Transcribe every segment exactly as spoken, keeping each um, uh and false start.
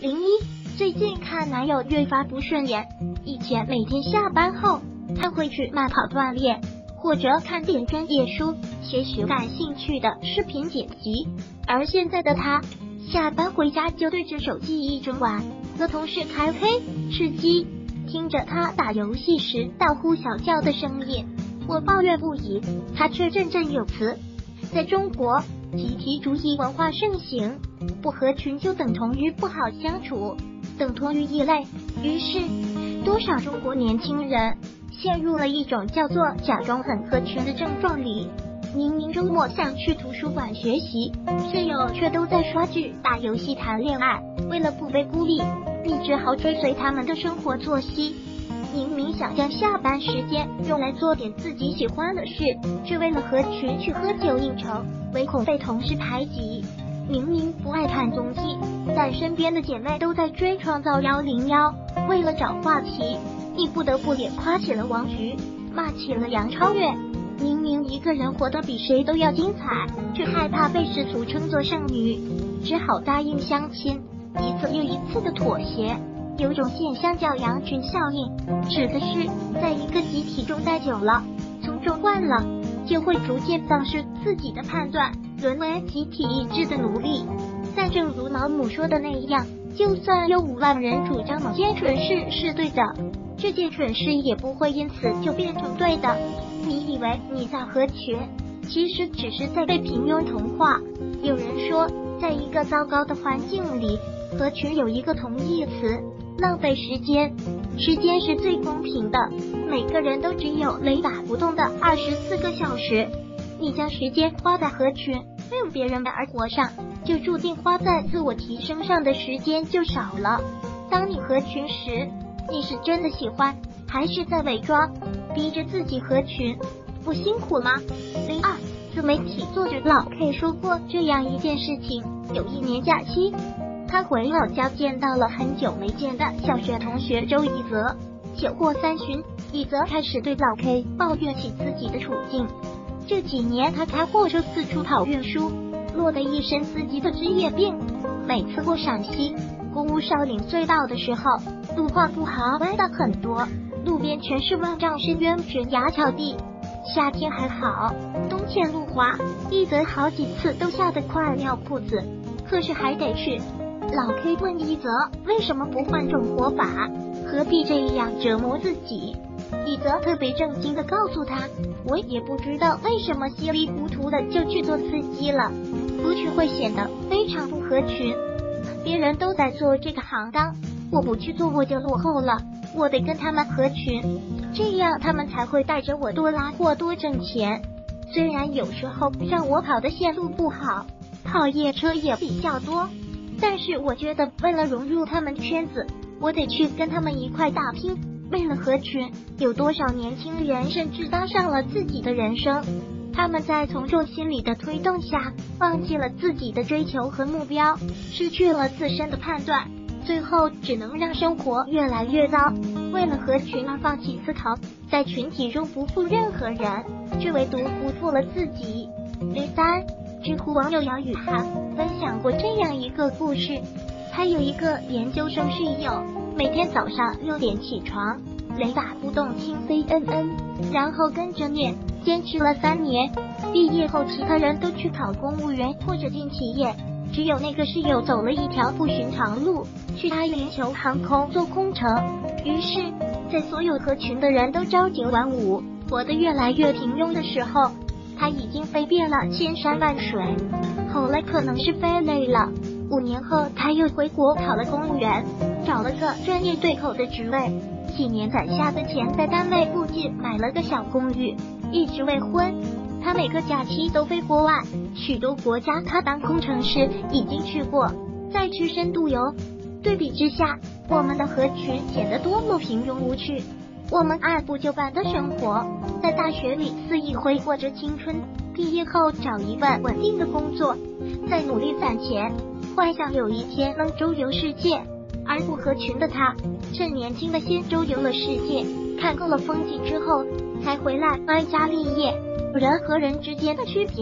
零一，最近看男友越发不顺眼。以前每天下班后，他会去慢跑锻炼，或者看点专业书，学习感兴趣的视频剪辑。而现在的他，下班回家就对着手机一直玩，和同事开黑、吃鸡，听着他打游戏时大呼小叫的声音，我抱怨不已，他却振振有词。在中国，集体主义文化盛行，不合群就等同于不好相处，等同于异类。于是，多少中国年轻人陷入了一种叫做假装很合群的症状里。明明周末想去图书馆学习，室友却都在刷剧、打游戏、谈恋爱。为了不被孤立，你只好追随他们的生活作息。明明想将下班时间用来做点自己喜欢的事，却为了合群去喝酒应酬，唯恐被同事排挤。明明不爱看综艺，但身边的姐妹都在追创造一零一，为了找话题，你不得不也夸起了王菊，骂起了杨超越。明明一个人活得比谁都要精彩，却害怕被世俗称作剩女，只好答应相亲，一次又一次的妥协。有种现象叫羊群效应，指的是在一个集体中待久了，从众惯了，就会逐渐丧失自己的判断，沦为集体意志的奴隶。但正如老母说的那样，就算有五万人主张某件蠢事是对的，这件蠢事也不会因此就变成对的。你以为你在合群，其实只是在被平庸同化。有人说，在一个糟糕的环境里，合群有一个同义词，浪费时间。时间是最公平的，每个人都只有雷打不动的二十四个小时。你将时间花在合群、为别人而活上，就注定花在自我提升上的时间就少了。当你合群时，你是真的喜欢，还是在伪装，逼着自己合群？不辛苦吗？零二，自媒体作者老 K 说过这样一件事情：有一年假期，他回老家见到了很久没见的小学同学周一泽。酒过三巡，一泽开始对老 K 抱怨起自己的处境。这几年他开货车四处跑运输，落得一身司机的职业病。每次过陕西公务少岭隧道的时候，路况不好，歪的很多，路边全是万丈深渊悬崖峭地。夏天还好，冬天路滑，一泽好几次都吓得快尿裤子，可是还得去。老 K 问一泽为什么不换种活法，何必这样折磨自己？一泽特别正经地告诉他，我也不知道为什么稀里糊涂的就去做司机了，不去会显得非常不合群。别人都在做这个行当，我不去做我就落后了，我得跟他们合群，这样他们才会带着我多拉货多挣钱。虽然有时候让我跑的线路不好，跑夜车也比较多，但是我觉得为了融入他们圈子，我得去跟他们一块打拼。为了合群，有多少年轻人甚至搭上了自己的人生？他们在从众心理的推动下，忘记了自己的追求和目标，失去了自身的判断，最后只能让生活越来越糟。为了合群而放弃思考，在群体中不负任何人，却唯独不负了自己。零三，知乎网友姚雨涵分享过这样一个故事。他有一个研究生室友，每天早上六点起床，雷打不动听 C N N， 然后跟着念，坚持了三年。毕业后，其他人都去考公务员或者进企业，只有那个室友走了一条不寻常路，去阿联酋航空做空乘。于是，在所有合群的人都朝九晚五，活得越来越平庸的时候，他已经飞遍了千山万水。后来可能是飞累了，五年后他又回国考了公务员，找了个专业对口的职位。几年攒下的钱在单位附近买了个小公寓，一直未婚。他每个假期都飞国外，许多国家他当工程师已经去过，再去深度游。对比之下，我们的合群显得多么平庸无趣。我们按部就班的生活，在大学里肆意挥霍着青春，毕业后找一份稳定的工作，再努力攒钱，幻想有一天能周游世界。而不合群的他，趁年轻的先周游了世界，看够了风景之后，才回来安家立业。人和人之间的区别，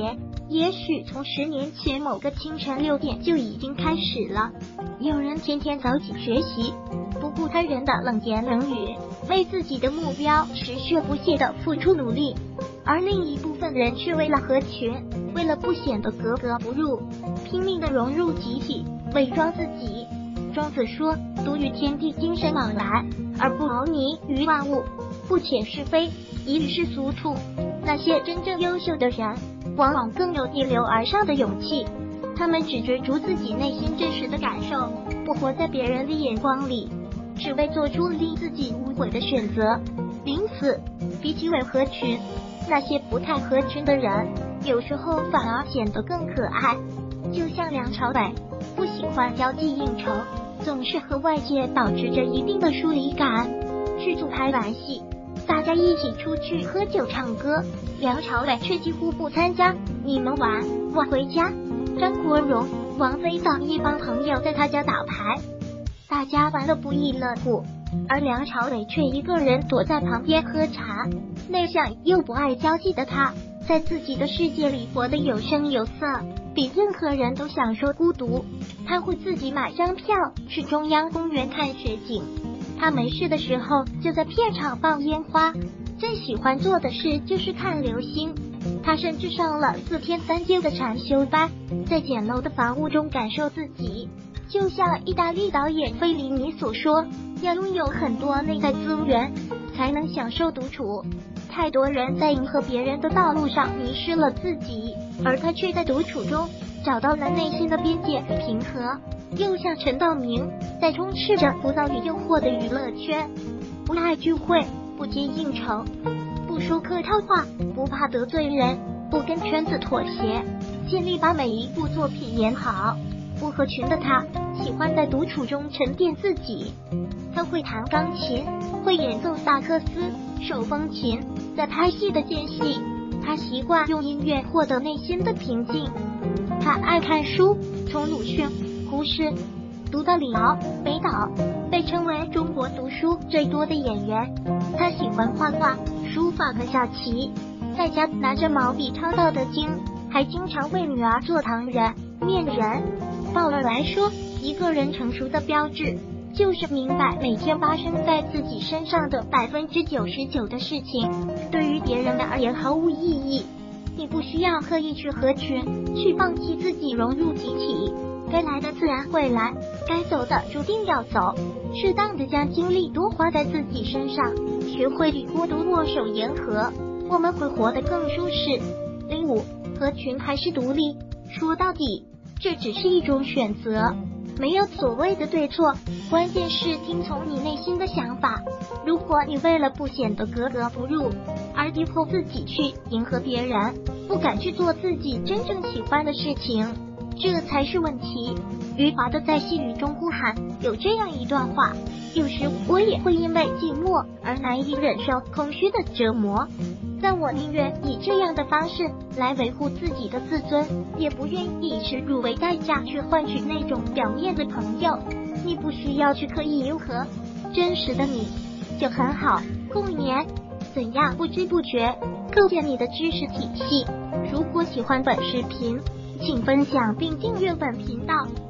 也许从十年前某个清晨六点就已经开始了。有人天天早起学习，不顾他人的冷言冷语，为自己的目标持续不懈地付出努力，而另一部分人却为了合群，为了不显得格格不入，拼命地融入集体，伪装自己。庄子说，独与天地精神往来，而不睺睨于万物，不遣是非，以与世俗处。那些真正优秀的人，往往更有逆流而上的勇气，他们只追逐自己内心真实的感受，不活在别人的眼光里，只为做出令自己无悔的选择。因此，比起伪合群，那些不太合群的人，有时候反而显得更可爱。就像梁朝伟，不喜欢交际应酬，总是和外界保持着一定的疏离感。剧组拍完戏，大家一起出去喝酒唱歌，梁朝伟却几乎不参加。你们玩，我回家。张国荣、王菲等一帮朋友在他家打牌，大家玩得不亦乐乎，而梁朝伟却一个人躲在旁边喝茶。内向又不爱交际的他，在自己的世界里活得有声有色，比任何人都享受孤独。他会自己买张票去中央公园看雪景，他没事的时候就在片场放烟花，最喜欢做的事就是看流星。他甚至上了四天三夜的禅修班，在简陋的房屋中感受自己。就像意大利导演费里尼所说，要拥有很多内在资源，才能享受独处。太多人在迎合别人的道路上迷失了自己，而他却在独处中找到了内心的边界与平和。又像陈道明，在充斥着浮躁与诱惑的娱乐圈，不爱聚会，不接应酬，不说客套话，不怕得罪人，不跟圈子妥协，尽力把每一部作品演好。不合群的他，喜欢在独处中沉淀自己。他会弹钢琴，会演奏萨克斯、手风琴。在拍戏的间隙，他习惯用音乐获得内心的平静。他爱看书，从鲁迅、胡适读到李敖、北岛，被称为中国读书最多的演员。他喜欢画画、书法和下棋，在家拿着毛笔抄道德经，还经常为女儿做糖人、面人。鲍尔来说，一个人成熟的标志，就是明白每天发生在自己身上的百分之九十九的事情，对于别人的而言毫无意义。你不需要刻意去合群，去放弃自己融入集体，该来的自然会来，该走的注定要走。适当的将精力多花在自己身上，学会与孤独握手言和，我们会活得更舒适。零五，合群还是独立？说到底，这只是一种选择，没有所谓的对错，关键是听从你内心的想法。如果你为了不显得格格不入而逼迫自己去迎合别人，不敢去做自己真正喜欢的事情，这才是问题。余华的在细雨中呼喊有这样一段话，有时我也会因为寂寞而难以忍受空虚的折磨，但我宁愿以这样的方式来维护自己的自尊，也不愿意以耻辱为代价去换取那种表面的朋友。你不需要去刻意迎合，真实的你就很好。共勉，怎样不知不觉构建你的知识体系？如果喜欢本视频，请分享并订阅本频道。